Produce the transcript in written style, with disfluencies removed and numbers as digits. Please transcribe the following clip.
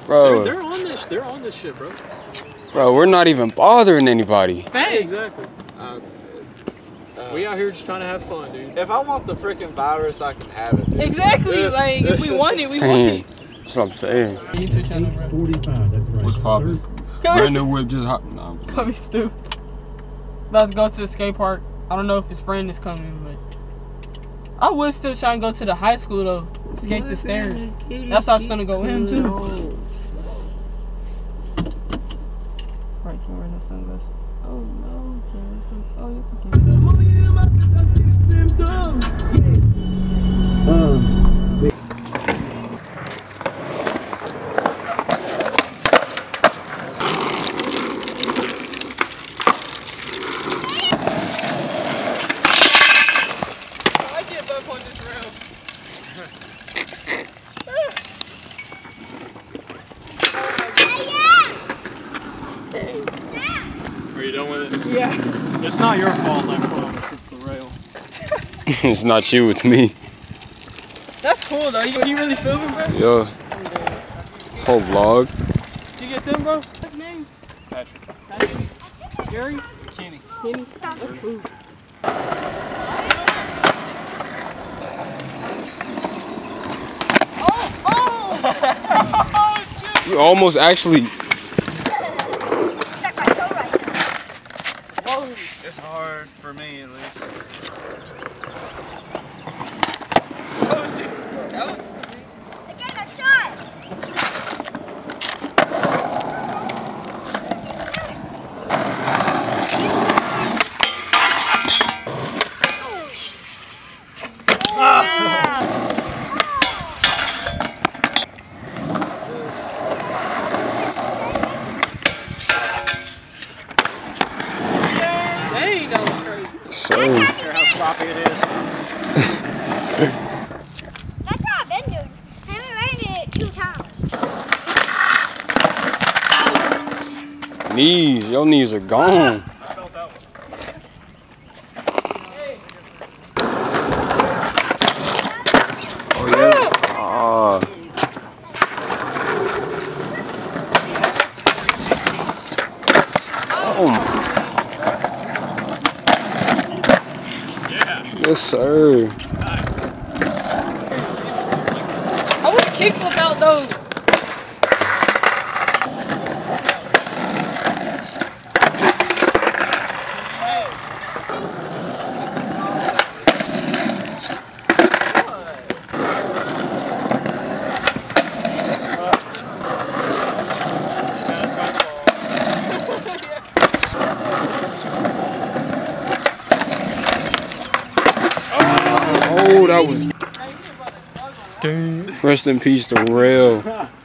Bro. They're on this. They're on this shit, bro. Bro, we're not even bothering anybody. Hey, exactly. We out here just trying to have fun, dude. If I want the freaking virus, I can have it, dude. Exactly. Like, if we want it, we want it. That's what I'm saying. YouTube channel, bro. 45, that's right. What's poppin'? Brand new whip just hot. Nah. Coming through. About to go to the skate park. I don't know if his friend is coming, but I would still try and go to the high school though. Skate the stairs. That's how I was gonna go with him too. Right, can't wear no sunglasses. Oh no, can't. Oh yes, I can. I get up on this rail. Are you done with it? Yeah. It's not your fault, I promise. It's the rail. It's not you, it's me. That's cool though. You really filming, bro? Yo. Whole vlog. Did you get them, bro? What's his name? Patrick. Patrick. Jerry? Kenny. Kenny? That's cool. You almost actually. It's hard for me, at least. Oh shit. That was... Again, a shot. Dang, that was crazy. So. Hear how sloppy it is. That's how I've been doing. I haven't ran it 2 times. Knees. Your knees are gone. I felt that one. Oh, yeah. Ah. Oh. Yeah. Yes, sir. I would kick flip out those. Oh, that was. Rest in peace to Rail.